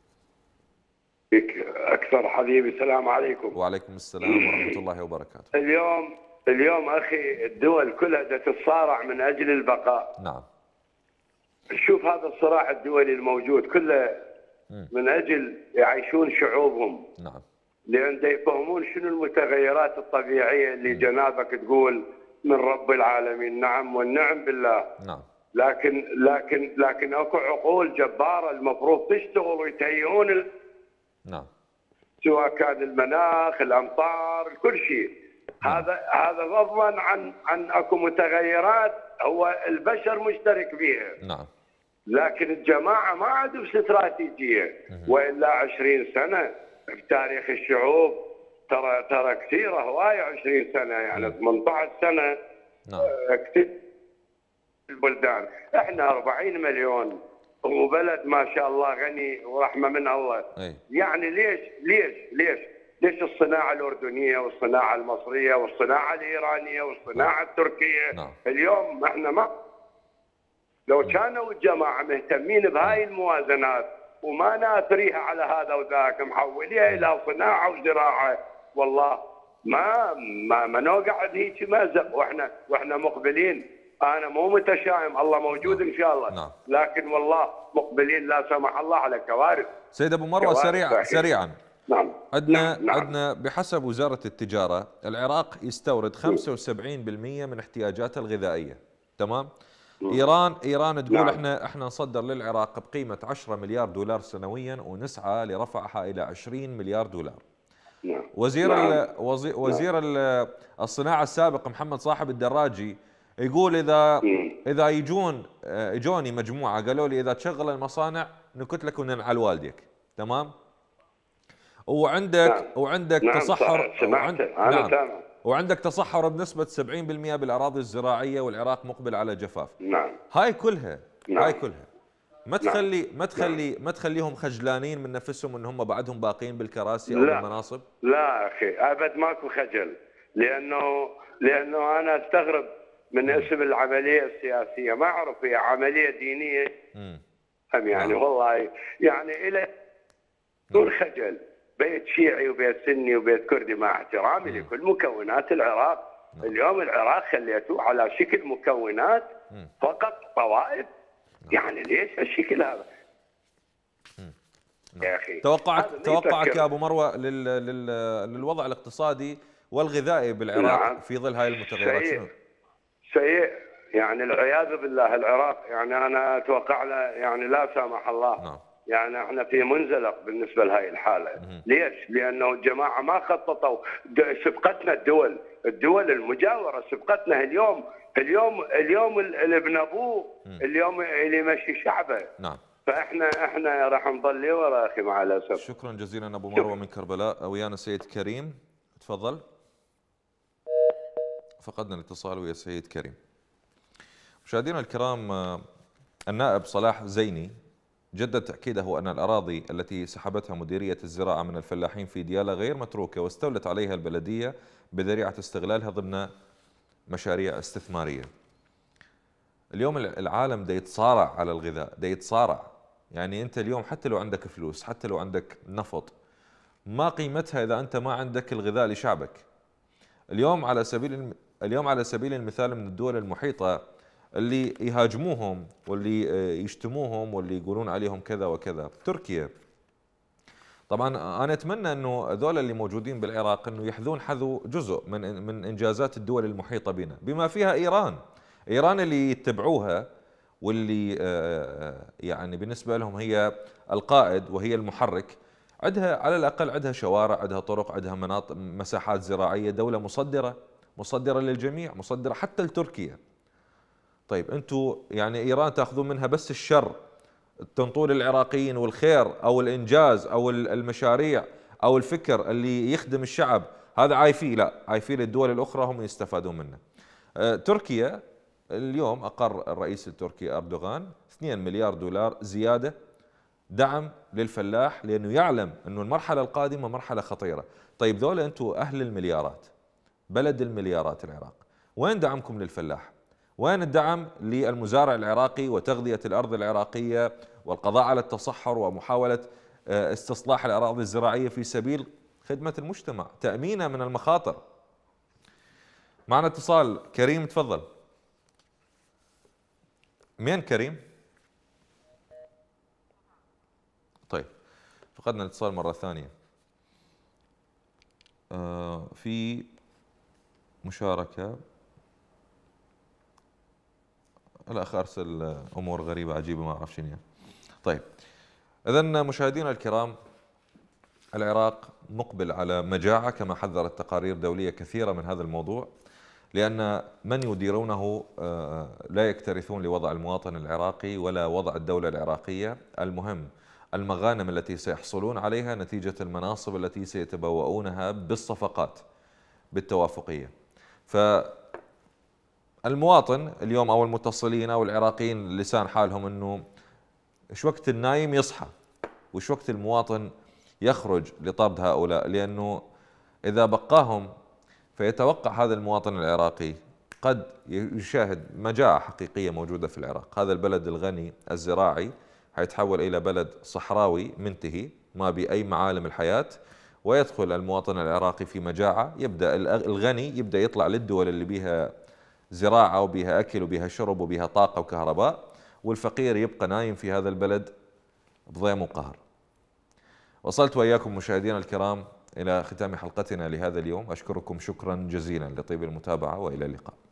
L: أكثر حبيبي، السلام عليكم.
A: وعليكم السلام ورحمة الله وبركاته.
L: اليوم اليوم أخي الدول كلها تتصارع من أجل البقاء.
A: نعم.
L: شوف هذا الصراع الدولي الموجود كله من أجل يعيشون شعوبهم.
A: نعم.
L: لأن يفهمون شنو المتغيرات الطبيعية اللي جنابك تقول من رب العالمين. نعم والنعم بالله.
A: نعم.
L: لكن لكن لكن اكو عقول جباره المفروض تشتغل ويتهيئون ال...
A: نعم.
L: سواء كان المناخ، الامطار، كل شيء. نعم. هذا هذا غضلا عن عن اكو متغيرات هو البشر مشترك بها.
A: نعم.
L: لكن الجماعه ما عندهم استراتيجيه، والا عشرين سنه في تاريخ الشعوب ترى ترى كثيره هوايه. عشرين سنه يعني ثمانية عشر سنه.
A: نعم.
L: كثير البلدان. احنا أربعين مليون وبلد ما شاء الله غني ورحمه من الله.
A: أي.
L: يعني ليش ليش ليش ليش الصناعه الاردنيه والصناعه المصريه والصناعه الايرانيه والصناعه التركيه؟
A: نعم.
L: اليوم احنا ما لو كانوا الجماعه مهتمين بهاي الموازنات وما ناثريها على هذا وذاك، محوليها الى صناعه وزراعه. والله ما ما ما نقعد هيك مازق واحنا واحنا مقبلين. انا مو متشائم، الله موجود ان شاء الله.
A: نعم.
L: لكن والله مقبلين لا سمح الله على كوارث.
A: سيد ابو مروه سريع سريعا.
L: نعم.
A: عندنا
L: نعم. نعم.
A: عندنا بحسب وزاره التجاره العراق يستورد خمسة وسبعين بالمئة من احتياجاته الغذائيه، تمام؟ ايران ايران تقول
L: نعم.
A: احنا احنا نصدر للعراق بقيمه عشرة مليار دولار سنويا ونسعى لرفعها الى عشرين مليار دولار.
L: نعم.
A: وزير
L: نعم.
A: ال وزير ال الصناعه السابق محمد صاحب الدراجي يقول اذا اذا يجون اجوني مجموعه قالوا لي اذا تشغل المصانع نكت لك وننعل والديك، تمام؟ وعندك
L: نعم.
A: وعندك
L: نعم.
A: تصحر
L: سمعت انا
A: نعم.
L: سامع.
A: وعندك تصحر بنسبه سبعين بالمئة بالاراضي الزراعيه والعراق مقبل على جفاف.
L: نعم.
A: هاي كلها
L: نعم.
A: هاي كلها ما تخلي ما تخلي ما تخليهم خجلانين من نفسهم ان هم بعدهم باقين بالكراسي او
L: لا.
A: بالمناصب؟
L: لا اخي ابد ماكو خجل، لانه لانه انا استغرب من اسم العمليه السياسيه، ما اعرف هي عمليه دينيه ام يعني
A: نعم.
L: والله يعني الى دون خجل. بيت شيعي وبيت سني وبيت كردي، مع احترامي لكل مكونات العراق. اليوم العراق خليتوه على شكل مكونات فقط طوائف. يعني ليش هالشكل هذا؟ يا اخي
A: توقعك توقعك
L: يفكر.
A: يا ابو مروه لل... لل... للوضع الاقتصادي والغذائي بالعراق
L: نعم.
A: في ظل هاي المتغيرات
L: سيء.
A: شنو؟
L: سيء يعني العياذ بالله. العراق يعني انا اتوقع له يعني لا سامح الله.
A: نعم.
L: يعني احنا في منزلق بالنسبه لهي الحاله.
A: مم.
L: ليش؟ لانه الجماعه ما خططوا. سبقتنا الدول، الدول المجاوره سبقتنا. اليوم اليوم اليوم اللي بنبوه اليوم اللي يمشي شعبه.
A: نعم.
L: فاحنا احنا راح نضل ورا اخي مع الاسف.
A: شكرا جزيلا ابو مروه من كربلاء. ويانا سيد كريم، تفضل. فقدنا الاتصال ويا سيد كريم. مشاهدينا الكرام، النائب صلاح زيني جدد تأكيده أن الأراضي التي سحبتها مديرية الزراعة من الفلاحين في ديالى غير متروكة واستولت عليها البلدية بذريعة استغلالها ضمن مشاريع استثمارية. اليوم العالم دا يتصارع على الغذاء، دا يتصارع. يعني أنت اليوم حتى لو عندك فلوس، حتى لو عندك نفط، ما قيمتها إذا أنت ما عندك الغذاء لشعبك. اليوم على سبيل اليوم على سبيل المثال من الدول المحيطة اللي يهاجموهم واللي يشتموهم واللي يقولون عليهم كذا وكذا، تركيا. طبعا انا اتمنى انه هذول اللي موجودين بالعراق انه يحذون حذو جزء من من انجازات الدول المحيطه بنا، بما فيها ايران. ايران اللي يتبعوها واللي يعني بالنسبه لهم هي القائد وهي المحرك، عندها على الاقل عندها شوارع، عندها طرق، عندها مناطق، مساحات زراعيه، دوله مصدره، مصدره للجميع، مصدره حتى لتركيا. طيب انتم يعني ايران تاخذون منها بس الشر، تنطون العراقيين والخير او الانجاز او المشاريع او الفكر اللي يخدم الشعب، هذا عايفيه. لا، عايفيه للدول الاخرى هم يستفادون منه. أه تركيا اليوم اقر الرئيس التركي اردوغان اثنين مليار دولار زياده دعم للفلاح، لانه يعلم انه المرحله القادمه مرحله خطيره. طيب ذولا انتم اهل المليارات، بلد المليارات العراق، وين دعمكم للفلاح؟ وين الدعم للمزارع العراقي وتغذية الأرض العراقية والقضاء على التصحر ومحاولة استصلاح الأراضي الزراعية في سبيل خدمة المجتمع، تأمينه من المخاطر؟ معنا اتصال. كريم تفضل. مين كريم؟ طيب فقدنا الاتصال مرة ثانية. آه في مشاركة، الأخ أرسل أمور غريبة عجيبة ما أعرف شنو. طيب إذن مشاهدينا الكرام، العراق مقبل على مجاعة كما حذرت تقارير دولية كثيرة من هذا الموضوع، لأن من يديرونه لا يكترثون لوضع المواطن العراقي ولا وضع الدولة العراقية. المهم المغانم التي سيحصلون عليها نتيجة المناصب التي سيتبوؤونها بالصفقات بالتوافقية. ف المواطن اليوم او المتصلين او العراقيين لسان حالهم انه ايش وقت النايم يصحى وايش وقت المواطن يخرج لطرد هؤلاء، لانه اذا بقاهم فيتوقع هذا المواطن العراقي قد يشاهد مجاعة حقيقية موجودة في العراق، هذا البلد الغني الزراعي حيتحول إلى بلد صحراوي منتهي ما بأي معالم الحياة، ويدخل المواطن العراقي في مجاعة. يبدأ الغني يبدأ يطلع للدول اللي بيها زراعة وبيها أكل وبيها شرب وبيها طاقة وكهرباء، والفقير يبقى نايم في هذا البلد بضيم وقهر. وصلت وإياكم مشاهدينا الكرام إلى ختام حلقتنا لهذا اليوم. أشكركم شكرا جزيلا لطيب المتابعة، وإلى اللقاء.